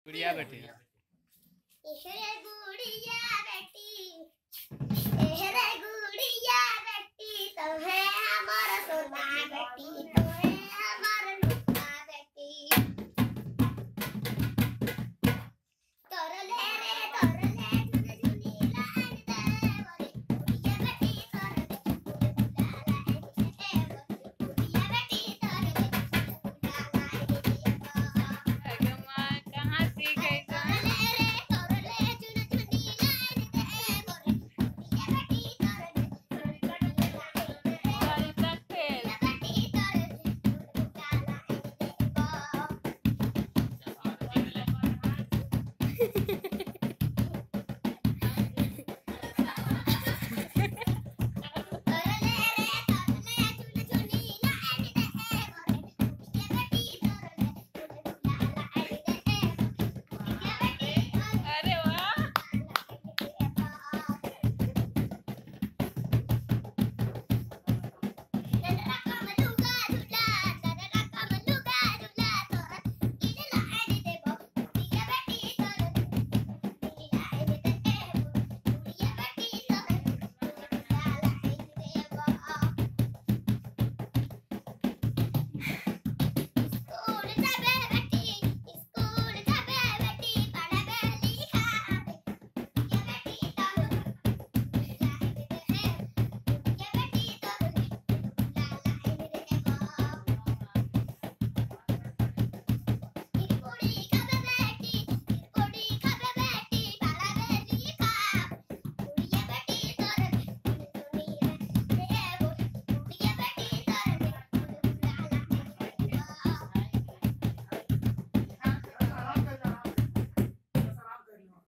गुड़िया बेटी गुड़िया बेटी गुड़िया बेटी तो है हमारा सोना बेटी तो है हमारा लूटा बेटी तरले रे तरले झुनी लाइन दे बोले गुड़िया बेटी तरले गुड़िया बेटी तरले कहाँ सीख गई Ha ha ha.